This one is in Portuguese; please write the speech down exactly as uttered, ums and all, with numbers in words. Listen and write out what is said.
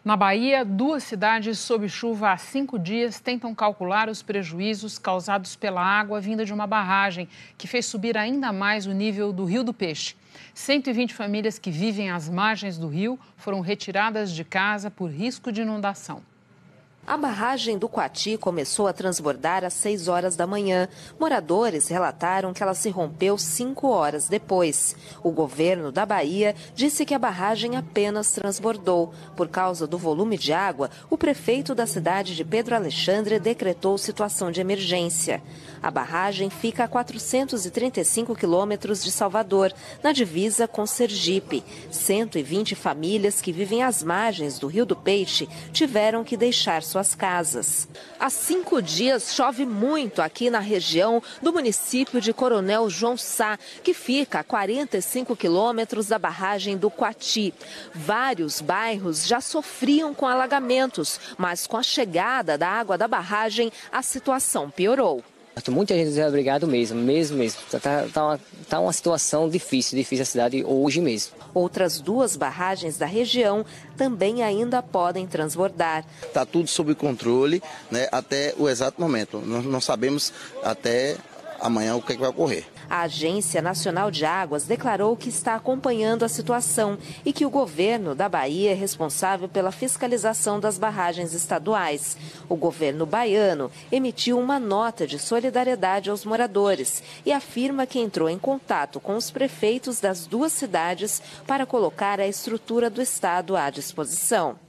Na Bahia, duas cidades sob chuva há cinco dias tentam calcular os prejuízos causados pela água vinda de uma barragem que fez subir ainda mais o nível do Rio do Peixe. cento e vinte famílias que vivem às margens do rio foram retiradas de casa por risco de inundação. A barragem do Coati começou a transbordar às seis horas da manhã. Moradores relataram que ela se rompeu cinco horas depois. O governo da Bahia disse que a barragem apenas transbordou. Por causa do volume de água, o prefeito da cidade de Pedro Alexandre decretou situação de emergência. A barragem fica a quatrocentos e trinta e cinco quilômetros de Salvador, na divisa com Sergipe. cento e vinte famílias que vivem às margens do Rio do Peixe tiveram que deixar suas casas. Há cinco dias chove muito aqui na região do município de Coronel João Sá, que fica a quarenta e cinco quilômetros da barragem do Coati. Vários bairros já sofriam com alagamentos, mas com a chegada da água da barragem, a situação piorou. Muita gente desobrigado mesmo, mesmo, mesmo. Está tá uma, tá uma situação difícil, difícil a cidade hoje mesmo. Outras duas barragens da região também ainda podem transbordar. Está tudo sob controle, né, até o exato momento. Nós não sabemos até amanhã o que, é que vai ocorrer. A Agência Nacional de Águas declarou que está acompanhando a situação e que o governo da Bahia é responsável pela fiscalização das barragens estaduais. O governo baiano emitiu uma nota de solidariedade aos moradores e afirma que entrou em contato com os prefeitos das duas cidades para colocar a estrutura do estado à disposição.